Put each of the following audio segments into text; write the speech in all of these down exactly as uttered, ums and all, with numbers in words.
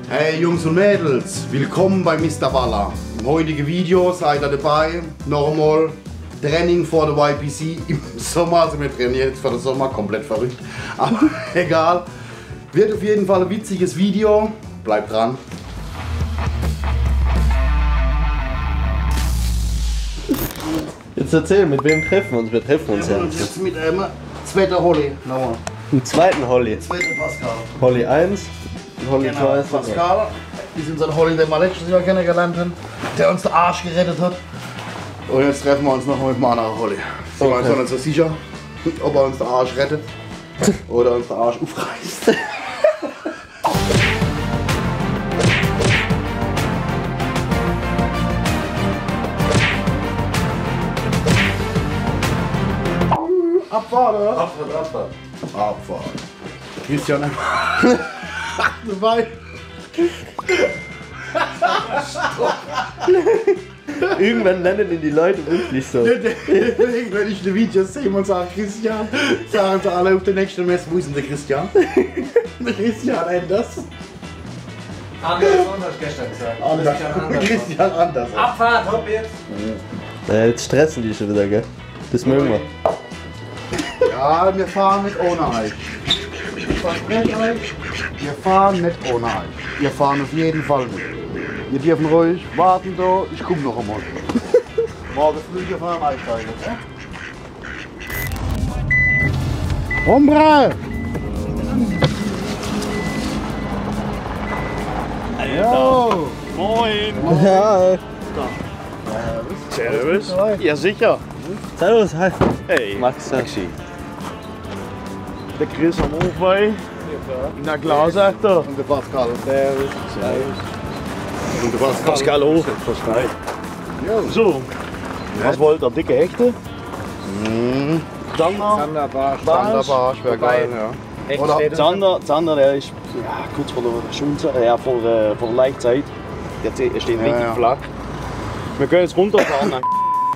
Hey Jungs und Mädels, willkommen bei Mister Baller. Im heutigen Video seid ihr dabei, nochmal Training vor der Y P C im Sommer, also wir trainieren jetzt vor der Sommer, komplett verrückt, aber egal. Wird auf jeden Fall ein witziges Video, bleibt dran. Jetzt erzähl, mit wem treffen wir uns? Wir treffen uns ja. Und jetzt mit einem zweiten Holly, nochmal. Einen zweiten Holly. Zweiter Pascal. Holly eins und Holly Genau, zwei. Pascal, das ist unser Holly, den wir letztes Jahr kennengelernt haben, der uns den Arsch gerettet hat. Und jetzt treffen wir uns noch mit dem anderen Holly. Sind wir uns noch nicht so sicher, ob er uns den Arsch rettet oder uns den Arsch aufreißt. Abfahrt, oder? Abfahrt, Abfahrt. Abfahrt. Christian, dabei. Irgendwann landen die Leute wirklich so. Wenn ich die Videos sehe und sage Christian, sagen sie alle auf der nächsten Messe, wo ist denn der Christian? Der Christian Enders. Anders, anders gestern gesagt. Anders. Christian Anders. Abfahrt, hopp jetzt! Ja, jetzt stressen die schon wieder, gell? Das mögen wir. Ja, wir fahren nicht ohne Eich. Ich verspreche euch, wir fahren nicht ohne Eich. Wir fahren auf jeden Fall mit. Wir dürfen ruhig warten da, ich komme noch einmal. Morgen früh wir fahren einsteigen. Hombre! Jo! Moin! Ja, ey. Servus! Ja, sicher! Servus, hi. Hey! Max, ja. Der Chris am Aufweih. Na klar, sagt er. Und der Pascal. Servus! Und der Pascal. Pascal auch. Versteht. So, was wollt ihr? Dicke Hechte? Mhm. Zander? Zanderbar, Zanderbarsch wäre geil, ja. Echt Oder- steht Zander, Zander, der ist ja, kurz vor der Schulzeit, ja, vor, äh, vor der Leichtzeit. Der ze- steht richtig ja. flach. Wir können jetzt runterfahren. Dann.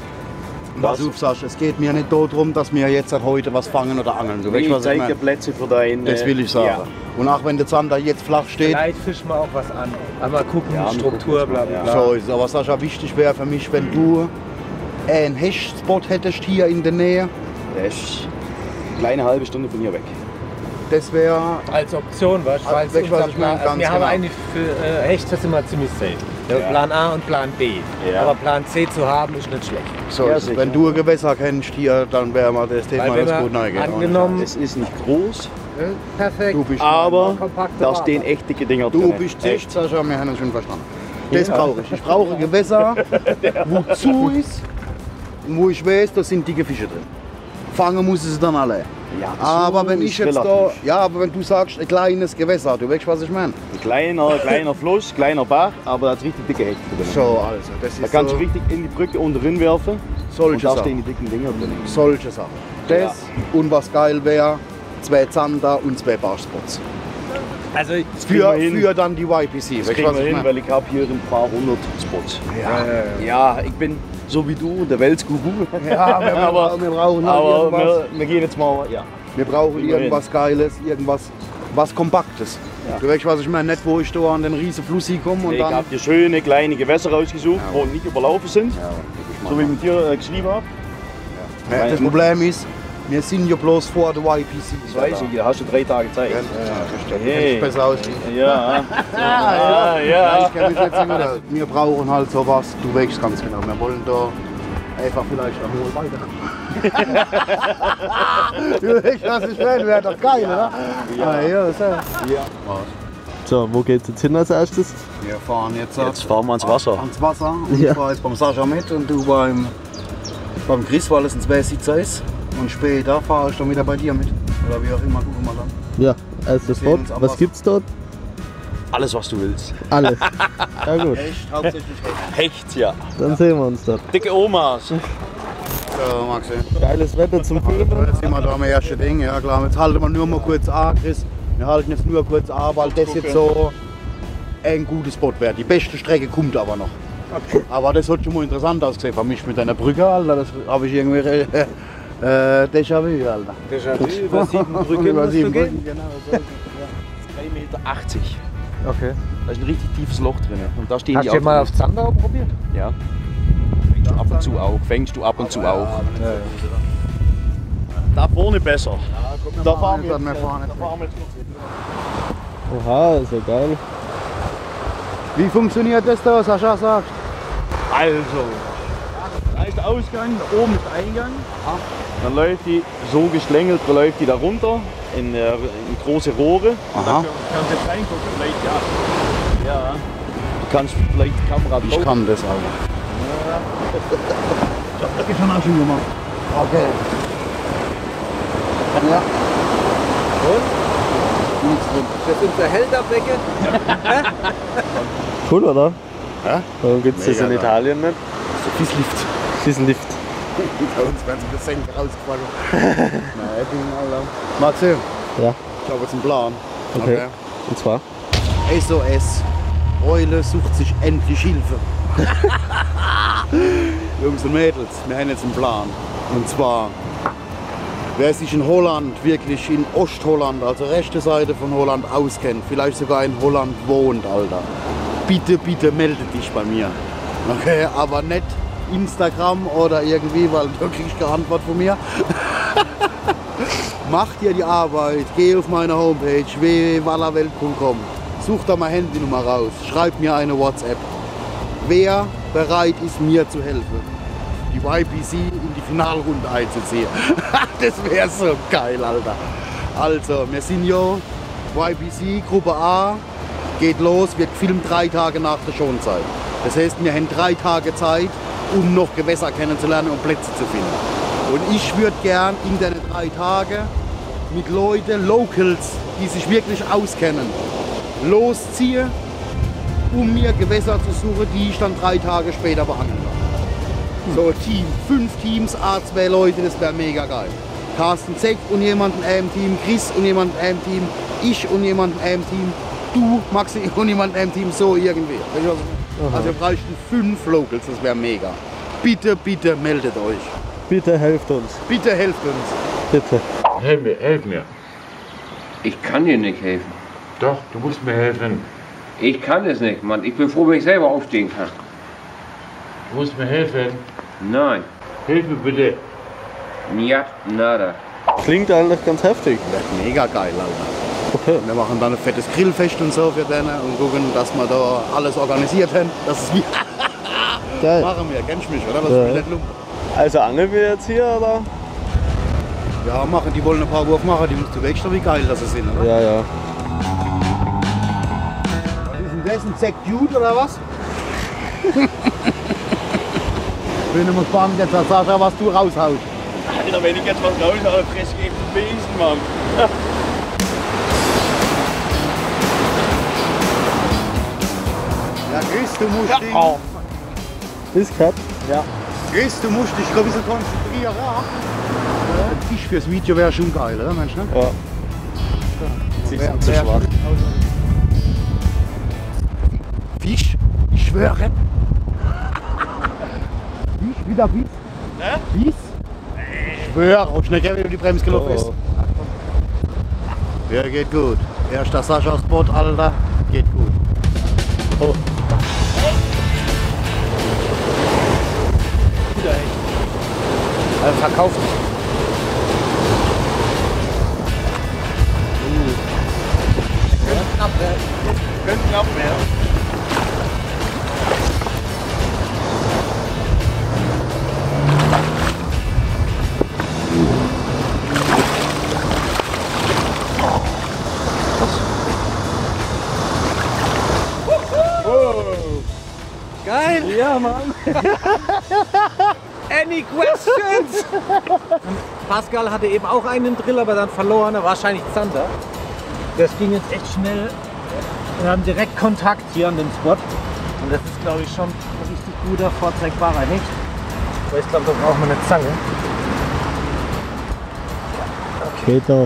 Was du sagst, es geht mir nicht darum, dass wir jetzt heute was fangen oder angeln. Du weißt, Ich was ich zeige meine? Plätze für deinen. Das will ich sagen. Ja. Und auch wenn der Zander jetzt flach steht, Vielleicht fischen wir auch was an. Einmal gucken, Ja, Struktur, gucken, bla bla ja. bla. so ist es. Aber Sascha, wichtig wäre für mich, wenn du einen Hechtspot hättest hier in der Nähe. Der ist eine kleine halbe Stunde von hier weg. Das wäre. Als Option, weißt du, Also, weil es weißt du, was unser ich meine? Plan, also Ganz wir haben genau. eigentlich für äh, Hecht, das sind wir ziemlich safe. Wir haben Ja. Plan A und Plan B. Ja. Aber Plan C zu haben ist nicht schlecht. So Ja, ist es. sicher. Wenn du ein Gewässer kennst hier, dann wäre mal das Thema Weil wenn das wir gut neu gehen. angenommen, Es ist nicht groß, perfekt. Du bist, aber kompakte da Ware. stehen echt dicke Dinger du drin. bist echt, Sascha, wir haben es schon verstanden. Das brauche ich. Ich brauche ein Gewässer, wo zu ist und wo ich weiß, da sind dicke Fische drin. Fangen muss es dann alle. Ja, Aber so wenn ich ist jetzt da, relativ. ja, aber wenn du sagst, ein kleines Gewässer, du weißt, was ich meine? Ein kleiner, kleiner Fluss, kleiner Bach, aber da hat richtig dicke Hechte drin. So, also, das Da ist kannst so, du richtig in die Brücke unten drin werfen und solche da stehen Sachen. die dicken Dinger drin. Solche Sachen. Das und was geil wäre, zwei Zander und zwei Barspots. Also ich, Das kriegen Für, wir hin. für dann die Y P C. Das Weißt du, kriegen was wir ich hin, meine? weil ich habe hier ein paar hundert Spots. Ja, Ja, ich bin so wie du, der Weltskubu. ja wir, aber, brauchen, wir brauchen halt aber irgendwas. wir, wir gehen jetzt mal, ja. Wir brauchen wir irgendwas Geiles, irgendwas was Kompaktes. Ja. Du weißt, was ich meine? Nicht, wo ich da an den riesen Fluss hinkomme und Ich dann. habe hier schöne kleine Gewässer rausgesucht, Ja. die nicht überlaufen sind, so wie ich mit dir äh, geschrieben habe. Ja, das Problem ist, wir sind ja bloß vor der Y P C. Das weiß ich, da hast du drei Tage Zeit. Ja, das stimmt. Hey. Das ist besser aus. Ja, ja, Ja, ja. ich kenne mich nicht so gut aus. Wir brauchen halt sowas, du weißt ganz genau. Wir wollen da einfach vielleicht einmal weiter. Du weißt, was ich meine, wäre doch geil, oder? Ja, ja, so. So, wo geht's jetzt hin als erstes? Wir fahren jetzt, Jetzt fahren wir ans Wasser. ans Wasser. Und Ja. ich fahre jetzt beim Sascha mit und du beim, beim Chris, weil es ein zwei Sitzer ist. Und später fahre ich dann wieder bei dir mit. Oder wie auch immer, gucken wir dann. Ja, erstes sehen Spot. uns am Was Wasser. gibt's dort? Alles, was du willst. Alles. Ja gut, Echt, hauptsächlich echt. Hecht, ja. dann sehen wir uns dort. Dicke Omas. So, Maxi. Geiles Wetter zum Filmen. Jetzt sind wir da am ersten Ding, ja klar. Jetzt halten wir nur mal kurz an, Chris. Wir halten jetzt nur kurz an, weil das jetzt so ein guter Spot wäre. Die beste Strecke kommt aber noch. Aber das hat schon mal interessant ausgesehen für mich mit einer Brücke, Alter. Das habe ich irgendwie äh, äh, Déjà-vu, Alter. Déjà-vu über sieben Brücken Über musst sieben du Brücken, gehen. genau. So. drei Meter achtzig. Okay. Da ist ein richtig tiefes Loch drin. Und da stehen Hast die du Autos. mal auf Zander probiert? Ja. Fängst du ab und zu auch. Fängst du ab und zu auch. Ja, ja. Da vorne besser. Da fahren wir jetzt. jetzt. Wir fahren jetzt. Da fahren wir jetzt noch. Oha, ist ja geil. Wie funktioniert das da, Sascha sagt? Also, da ist der Ausgang, da oben ist der Eingang. Dann läuft die so geschlängelt, läuft die da runter in, äh, in große Rohre. Aha. Da kannst du jetzt reingucken, vielleicht ja. Ja. Du kannst vielleicht die Kamera drauf. Ich kann das auch. Das geht schon auch schon gemacht. Okay. Ja. Nichts drin. Das ist unser Helderbecken. Cool, oder? Ja? Warum gibt es das Mega in geil. Italien nicht? So viel Lift. Diesen Lift. Bei uns werden sie gesenkt rausgefallen. Nein, Ding, Alter. Matze, Ja, ich habe jetzt einen Plan. okay. Und zwar? S O S. Eule sucht sich endlich Hilfe. Jungs und Mädels, wir haben jetzt einen Plan. Und zwar, wer sich in Holland, wirklich in Ostholland, also rechte Seite von Holland auskennt, vielleicht sogar in Holland wohnt, Alter. Bitte, bitte melde dich bei mir. Okay, aber nicht Instagram oder irgendwie, weil du kriegst keine Antwort von mir. Mach dir die Arbeit, geh auf meine Homepage w w w punkt wallerwelt punkt com. Such da mal Handynummer raus, schreib mir eine WhatsApp. Wer bereit ist, mir zu helfen, die Y P C in die Finalrunde einzuziehen? Das wäre so geil, Alter. Also, wir sind ja Y P C Gruppe A, geht los, wird gefilmt drei Tage nach der Schonzeit. Das heißt, wir haben drei Tage Zeit, um noch Gewässer kennenzulernen und Plätze zu finden. Und ich würde gern in den drei Tagen mit Leuten, Locals, die sich wirklich auskennen, losziehen, um mir Gewässer zu suchen, die ich dann drei Tage später behandeln kann. So ein Team, fünf Teams, A zwei Leute, das wäre mega geil. Carsten Zeck und jemand im Team, Chris und jemand im Team, ich und jemand im Team, du, Maxi und jemand im Team, so irgendwie. Also wir bräuchten fünf Locals, das wäre mega. Bitte, bitte meldet euch. Bitte helft uns. Bitte helft uns. Bitte. Helf mir, helf mir. Ich kann dir nicht helfen. Doch, du musst mir helfen. Ich kann es nicht, Mann. Ich bin froh, wenn ich selber aufstehen kann. Du musst mir helfen. Nein. Hilf mir bitte. Niet, nada. Klingt eigentlich ganz heftig. Wird mega geil, Alter. Okay. Wir machen dann ein fettes Grillfest und so für denen und gucken, dass wir da alles organisiert haben. Das ist wie Geil. machen wir, kennst du mich, oder? Das Ja. ist nicht lumpen. Also angeln wir jetzt hier, oder? Ja, machen, die wollen ein paar Wurf machen, die musst du wegstellen, wie geil das sind, oder? Ja, ja. Was ist denn das, ein Zack Dude oder was? Ich bin immer gespannt jetzt, Sascha, was du raushaust. Alter, wenn ich jetzt was raus habe, fresse ich den Besen, Mann. Ja, Chris, du musst dich, Oh. Ist cut. Chris, du musst dich ein bisschen konzentrieren. Ja? Ein Fisch fürs Video wäre schon geil, oder Mensch? Ne? Ja. Sie sind zu schwach. Fisch, ich schwöre. Fisch, wieder Fisch. Ne? Fisch? Ich schwöre, ob schnell über die Bremse gelaufen ist. Oh. Ja, geht gut. Erster Sascha Spot, Alter, geht gut. Oh. Also verkauft. Knapp werden. Könnte knapp werden. Geil! Ja, Mann. Any questions? Pascal hatte eben auch einen Drill, aber dann verloren, wahrscheinlich Zander. Das ging jetzt echt schnell. Wir haben direkt Kontakt hier an den Spot. Und das ist, glaube ich, schon ein richtig guter, vorzeigbarer Hecht. Aber ich glaube, da braucht man eine Zange. Geht doch.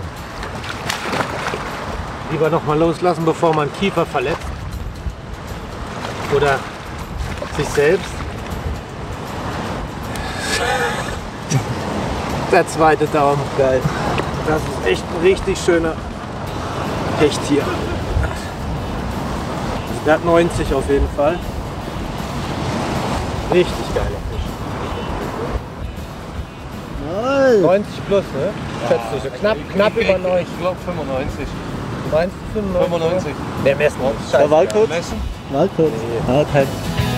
Lieber noch mal loslassen, bevor man Kiefer verletzt. Oder sich selbst. Der zweite Daumen. Geil. Das ist echt ein richtig schöner Hecht hier. Der hat neunzig auf jeden Fall. Richtig geiler Fisch. neunzig plus, ne? Schätzt du so knapp, knapp über neunzig. Ich glaube fünfundneunzig. Du meinst fünfundneunzig? fünfundneunzig. Der messen uns. Der Waldkurs? Waldkurs. Ja, kein.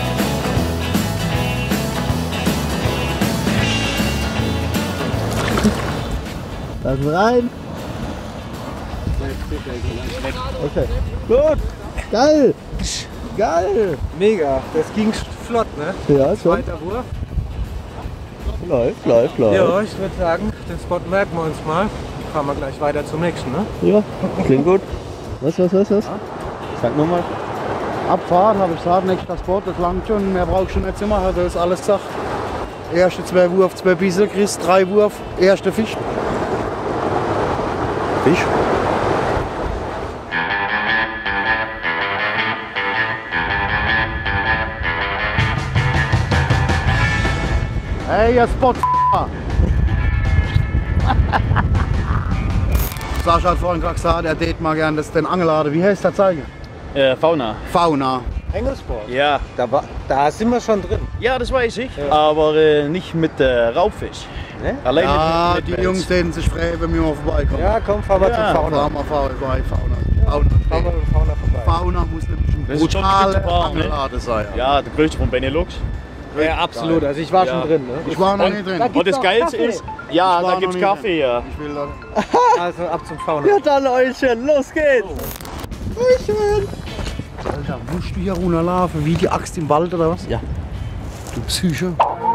Lass rein. Okay. Gut. Geil. Geil. Mega. Das ging flott, ne? Ja, schon. Zweiter Wurf. Läuft, läuft, läuft. Ja, ich würde sagen, den Spot merken wir uns mal. Fahren wir gleich weiter zum nächsten, ne? Ja, klingt gut. Was, was, was, was? Sag nochmal. Abfahren, habe ich gesagt, nächster Spot, das langt schon, mehr brauchst du nicht zu machen, das ist alles gesagt. Erste zwei Wurf, zwei Bisse, kriegst drei Wurf, erster Fisch. Fisch. Hey, ihr Spot. Sascha hat vorhin gerade gesagt, er tät mal gern das den Angeladen. Wie heißt der Zeiger? Äh, Fauna. Fauna. Engelsport. Ja. Da, war, da sind wir schon drin. Ja, das weiß ich. Ja. Aber äh, nicht mit äh, Raubfisch. Ne? Allein Ja, mit, mit die Wels. Jungs täten sich frei, wenn wir mal vorbeikommen. Ja, komm, fahren wir Ja. zum Fauna. Fahren wir vorbei, Fauna. Fauna. Fahren wir mit Fauna vorbei. Fauna muss nämlich ein Das ist schon brutaler wunderbar, ne? Angeladen sein. Ja, der größte von Benelux. Ja, absolut. Also ich war Ja. schon drin, ne? Ich war noch Und- nicht drin. Da Und das Gibt's auch Geilste Kaffee? ist, ja, Ich war da noch gibt's nie Kaffee, ja. Ich will da. Also ab zum Fauna. Ja, dann Euchen, los geht's. Alter, musst du hier runterlaufen wie die Axt im Wald oder was? Ja. Du Psyche.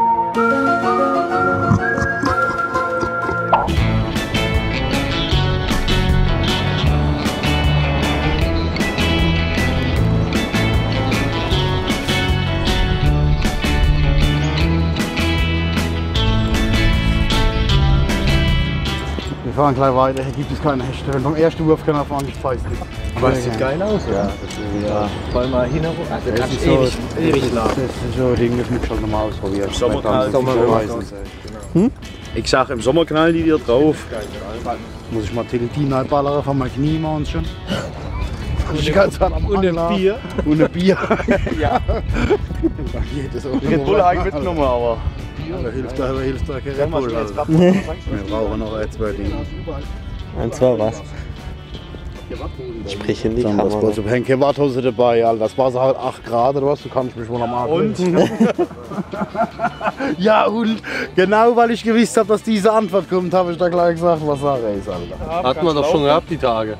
Wir fahren gleich weiter, hier gibt es keine Hechte. Wenn beim ersten Wurf keiner fahren, ich weiß nicht. Aber es sieht geil aus, Ja, ja. das ist ja. Wollen wir hin und also Das kannst ist ewig, so, ewig das laufen. ist so ein Ding, das muss ich schon nochmal ausprobieren. Sommerknall, Sommerknall. Ich sag, im Sommer knallen die dir drauf. Muss ich mal Teletina ballern von meinem Knie machen schon. Ich ganz am Und ein Angler. Bier. Und ein Bier. Ja. Da geht es auch. Red Bull habe ich mitgenommen, aber. Da hilft da, da hilft da kein Red Bull. Also. Nee. Wir brauchen noch ein, zwei Dinge. Ein, zwei was? Sprich in die Dann das Kamera. Boss, keine Warthose dabei, Alter. Das Wasser halt acht Grad oder was, du kannst mich wohl am Arsch. Und? Ja und, genau weil ich gewusst habe, dass diese Antwort kommt, habe ich da gleich gesagt, was Sache ist, Alter. Hat man doch schon gehabt, die Tage.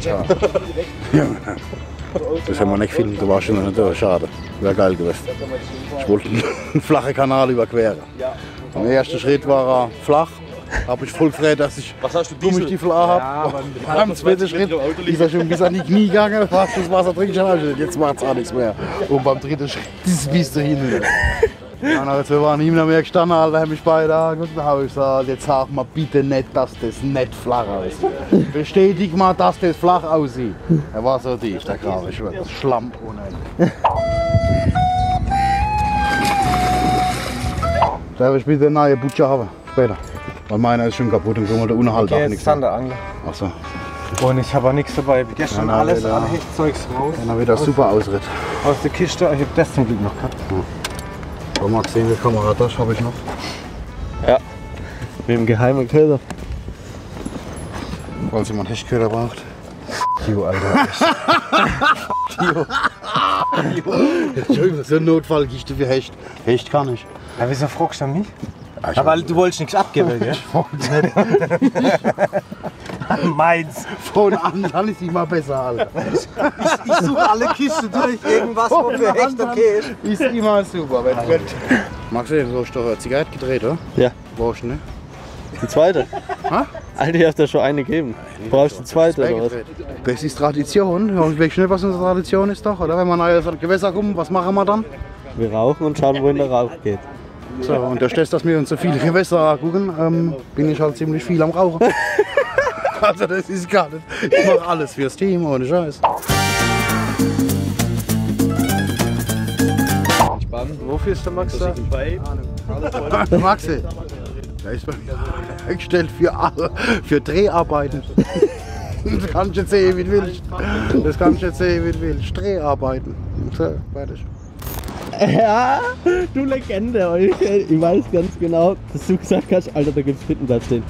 Das haben wir nicht filmen, du warst schon nicht da, schade. Wäre geil gewesen. Ich wollte einen flachen Kanal überqueren. Der erste Schritt war er flach. Habe ich voll gefreut, dass ich Was hast du Gummistiefel habe. Am zweiten Schritt ist er schon bis an die Knie gegangen, fast das Wasser trinken schon angestellt. Jetzt macht es auch nichts mehr. Und beim dritten Schritt ist es bis dahin. Dann als wir waren ihm noch mehr gestanden, Alter, haben mich beide angeguckt, dann habe ich gesagt, jetzt sag mal bitte nicht, dass das nicht flach aussieht. Bestätig mal, dass das flach aussieht. Er war so dicht, der Grabe, ich schwör, das Schlamm ohne Ende. Darf ich bitte eine neue Butcher haben? Später. Weil meiner ist schon kaputt und können wir da unten halt auch Okay, nichts jetzt mehr. Zanderangler. Achso, Und ich habe auch nichts dabei. Gestern Ja, na, alles, wieder. alle Hechtzeugs raus. dann wieder super Ausritt. Aus der Kiste. Ich habe das zum Glück noch gehabt. So, mal sehen, wie Kameratasche habe ich noch. Mit dem geheimen Köder. Falls jemand Hechtköder braucht. Jo, Alter. Jo. Entschuldigung, so ein Notfallkiste für Hecht. Hecht kann ich. Ja, wieso fragst du mich? Ja, ich Aber du wolltest nichts abgeben, gell? Meins. Von an an ist immer besser, Alter. Ich suche alle Kisten durch. Irgendwas, wo für Hecht okay ist. Ist immer super. Wenn, wenn. Magst du so eine Zigarette gedreht, oder? Ja. Brauchst du, ne? Die zweite. Hä? Alter, ich hab da schon eine gegeben. Brauchst du die zweite oder was? Das ist Tradition. Ich weiß nicht, was unsere Tradition ist, doch, oder? Wenn wir neu auf Gewässer kommen, was machen wir dann? Wir rauchen und schauen, wohin der Rauch geht. So, und durch das, dass wir uns so viele Gewässer angucken, ähm, bin ich halt ziemlich viel am Rauchen. Also das ist gar nicht. Ich mache alles fürs Team, ohne Scheiß. Spannend. Wofür ist der Max da? Maxi, der ist bei mir eingestellt für, alle, für Dreharbeiten. Das kannst du jetzt sehen, wie du willst. Das kannst du jetzt sehen, wie du willst. Dreharbeiten. gesagt, fertig. Ja, du Legende, Alter. Ich weiß ganz genau, dass du gesagt hast, Alter, da gibt's Frittenplatz stehen.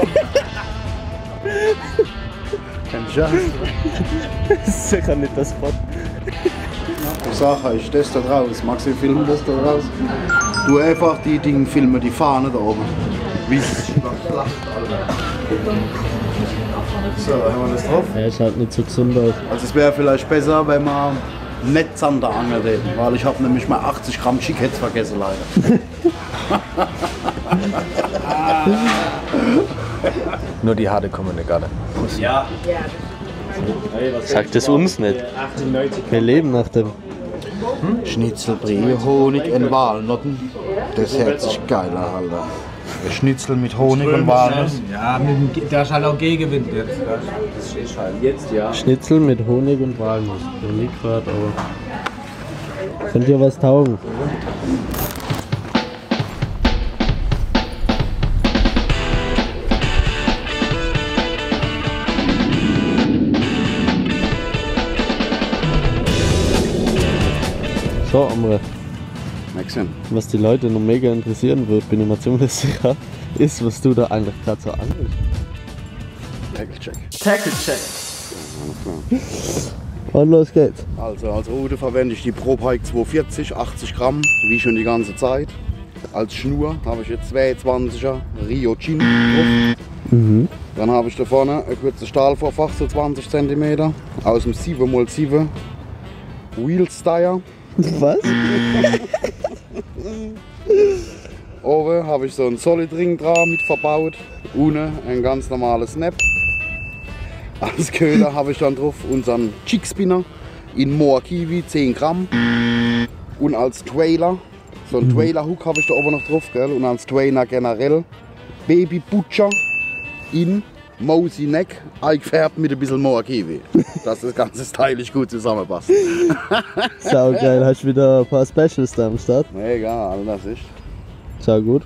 Kein Chance. Das ist sicher nicht das Spot. Die Sache ist das da draus. Magst du filmen das da draus? Du einfach die Dinge filmen, die Fahne da oben. Wie es sich überflacht, Alter. So, haben wir das drauf? Ja, schaut nicht so gesund aus. Also es wäre vielleicht besser, wenn wir nicht Zander angeln hätten, weil ich habe nämlich mal achtzig Gramm Chickheads vergessen leider. Nur die harte kommen nicht gerade. Ja. Sagt es uns nicht. Wir leben nach dem. Schnitzelbrie, Honig und Walnutten. Das hört sich geil an, Alter. Ein Schnitzel mit Honig und Walnutten. Ja, mit dem, da ist halt auch Gegenwind jetzt. Das ist halt jetzt, ja. Schnitzel mit Honig und Walnuss. Noch nie gehört, aber. Könnt ihr was taugen? So, Amre. Maxim. Was die Leute noch mega interessieren wird, bin ich mir ziemlich sicher, ist, was du da eigentlich gerade so angelst. Tackle-Check. Tackle-Check. Und los geht's. Also als Rute verwende ich die Pro Pike zweihundertvierzig, achtzig Gramm, wie schon die ganze Zeit. Als Schnur habe ich jetzt zweiundzwanziger Rio Chin drauf. Mhm. Dann habe ich da vorne ein kurzes Stahlvorfach, so zwanzig Zentimeter, aus dem sieben mal sieben Wheel Steyr. Was? Oben habe ich so einen Solid Ring dran mit verbaut, ohne ein ganz normales Snap. Als Köder habe ich dann drauf unseren Jig Spinner in Moa Kiwi, zehn Gramm. Und als Trailer, so einen Trailer Hook habe ich da oben noch drauf, gell? Und als Trainer generell Baby Butcher in Mosey Neck, eingefärbt mit ein bisschen Moa Kiwi, dass das ganze stylisch gut zusammenpasst. Sau geil, hast du wieder ein paar Specials da am Start? Egal, das ist. Schau gut.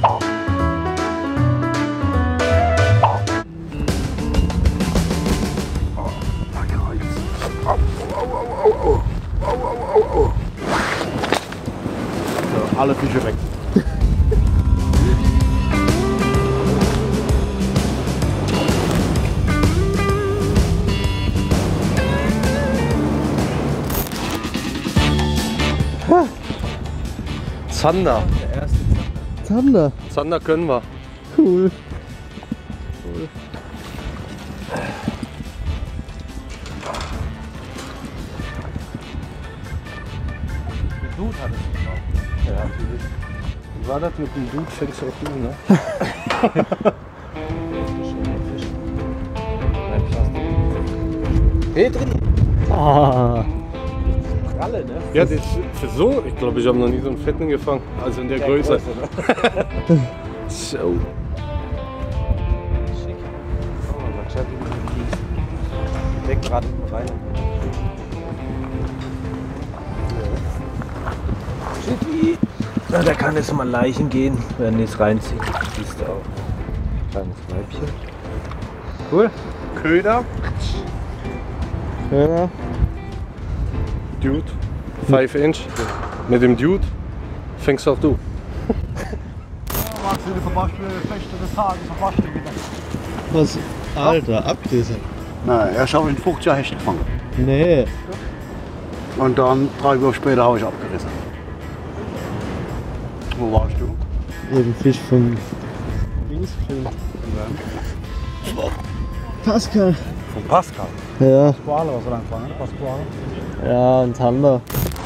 So, alle Fische weg. Zander. Zander. Zander können wir. Cool. Dude hat es gemacht. Ja, natürlich. Wie war das mit dem Dude? Fängst du auch du, ne? Hey, drin. Ah. Kralle, ne? Ja, das ist für so, ich glaube, ich habe noch nie so einen fetten gefangen. Also in der, der Größe. Größe, ne? So. Schick. Oh, man schaut wie man die weg gerade rein. Schicki. Na, da kann jetzt mal Leichen gehen, wenn es reinzieht. Siehst du auch. Kleines Weibchen. Cool. Köder. Ja. Dude. fünf Inch. Mit dem Dude fängst auch du. Magst du die verpasste Fechte des Tages, verpasste wieder? Was? Alter, abgerissen. Nein, erst habe ich einen fünfziger Hecht gefangen. Nee. Und dann drei Wochen später habe ich abgerissen. Wo warst du? Eben Fisch vom Dingsfilm. Pascal. Von Pascal. Ja. Pasquale, was er dann gefangen hat, Pasquale. Ja, ein Zander.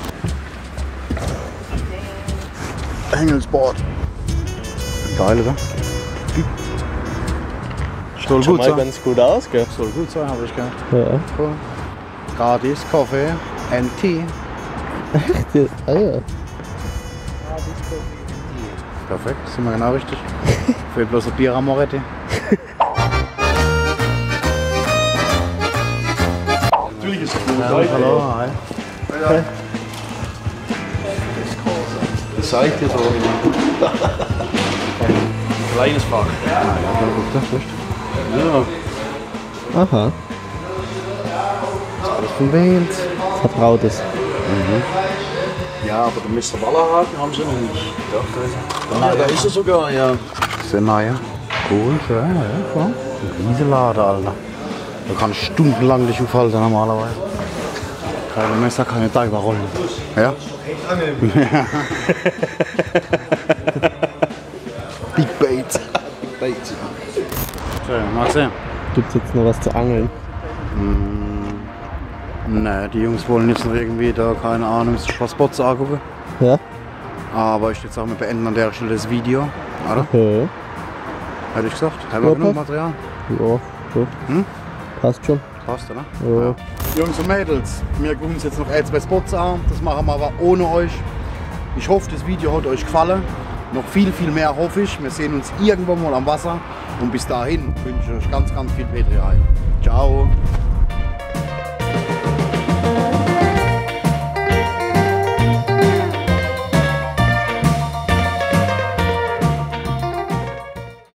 Engelsbord. Geil, oder? Soll Schon gut mal sein. ganz gut aus, gell? Soll gut sein, habe ich gehört. Ja. Cool. Gratis Kaffee and Tea. Ah ja. Perfekt, sind wir genau richtig. Fehlt bloß ein Bier am Moretti. Natürlich ist Ja, hallo, hi. Das zeigt dir so. Kleines Fach. Ja, Aha. alles von Wales. Vertrautes. Ja, aber den Mister Wallerhaken haben sie noch nicht. Doch, da ist er. Ah, da ist er sogar, ja. Sehr nahe. Cool, ja, ja, ja. Ein Riesenlader, Alter. Da kann ich stundenlang nicht aufhalten normalerweise. Keine Messer, keine Teigerrollen. Ja? Big Bait. Big Bait. So, mal sehen. Gibt's jetzt noch was zu angeln? Ne, die Jungs wollen jetzt noch irgendwie da, keine Ahnung, ein paar Spots angucken. Ja? Aber ich würde sagen, wir beenden an der Stelle das Video. Oder? Okay. Hätte ich gesagt. Haben wir Ja, genug passt. Material? Ja, gut. Hm? Passt schon. Passt, oder? Ja. Jungs und Mädels, wir gucken uns jetzt noch ein, zwei Spots an. Das machen wir aber ohne euch. Ich hoffe, das Video hat euch gefallen. Noch viel, viel mehr hoffe ich. Wir sehen uns irgendwann mal am Wasser. Und bis dahin wünsche ich euch ganz, ganz viel P drei.